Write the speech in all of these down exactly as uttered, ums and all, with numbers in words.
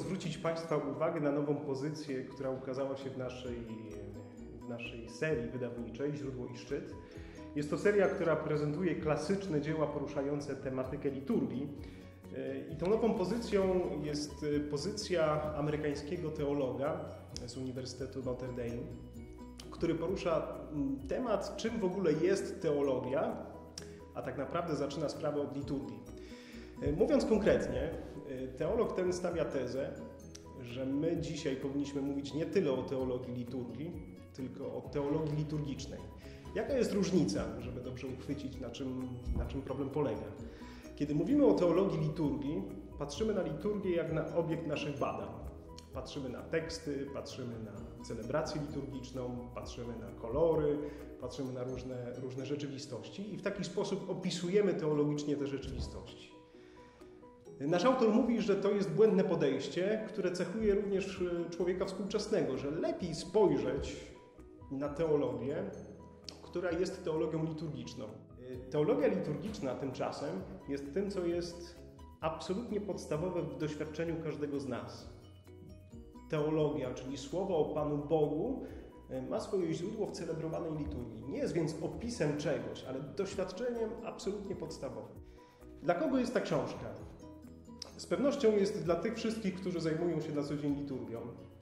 zwrócić Państwa uwagę na nową pozycję, która ukazała się w naszej, w naszej serii wydawniczej Źródło i Szczyt. Jest to seria, która prezentuje klasyczne dzieła poruszające tematykę liturgii. I tą nową pozycją jest pozycja amerykańskiego teologa z Uniwersytetu Notre Dame, który porusza temat, czym w ogóle jest teologia, a tak naprawdę zaczyna sprawę od liturgii. Mówiąc konkretnie, teolog ten stawia tezę, że my dzisiaj powinniśmy mówić nie tyle o teologii liturgii, tylko o teologii liturgicznej. Jaka jest różnica, żeby dobrze uchwycić, na czym, na czym problem polega? Kiedy mówimy o teologii liturgii, patrzymy na liturgię jak na obiekt naszych badań. Patrzymy na teksty, patrzymy na celebrację liturgiczną, patrzymy na kolory, patrzymy na różne, różne rzeczywistości i w taki sposób opisujemy teologicznie te rzeczywistości. Nasz autor mówi, że to jest błędne podejście, które cechuje również człowieka współczesnego, że lepiej spojrzeć na teologię, która jest teologią liturgiczną. Teologia liturgiczna tymczasem jest tym, co jest absolutnie podstawowe w doświadczeniu każdego z nas. Teologia, czyli słowo o Panu Bogu, ma swoje źródło w celebrowanej liturgii. Nie jest więc opisem czegoś, ale doświadczeniem absolutnie podstawowym. Dla kogo jest ta książka? Z pewnością jest dla tych wszystkich, którzy zajmują się na co dzień liturgią,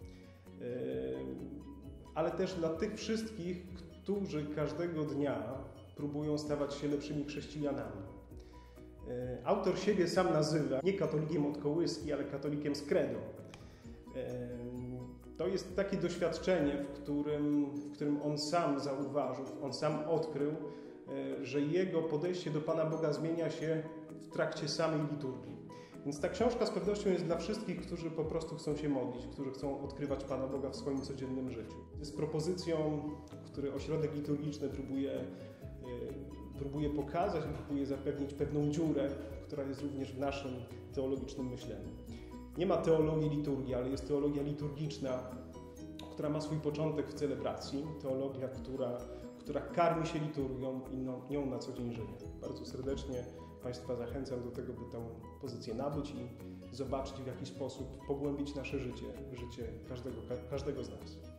ale też dla tych wszystkich, którzy każdego dnia próbują stawać się lepszymi chrześcijanami. Autor siebie sam nazywa nie katolikiem od kołyski, ale katolikiem z credo. To jest takie doświadczenie, w którym, w którym on sam zauważył, on sam odkrył, że jego podejście do Pana Boga zmienia się w trakcie samej liturgii. Więc ta książka z pewnością jest dla wszystkich, którzy po prostu chcą się modlić, którzy chcą odkrywać Pana Boga w swoim codziennym życiu. Jest propozycją, w której ośrodek liturgiczny próbuje, próbuje pokazać, próbuje zapewnić pewną dziurę, która jest również w naszym teologicznym myśleniu. Nie ma teologii liturgii, ale jest teologia liturgiczna, która ma swój początek w celebracji. Teologia, która, która karmi się liturgią i no, nią na co dzień żyje. Bardzo serdecznie Państwa zachęcam do tego, by tę pozycję nabyć i zobaczyć, w jaki sposób pogłębić nasze życie, życie każdego, każdego z nas.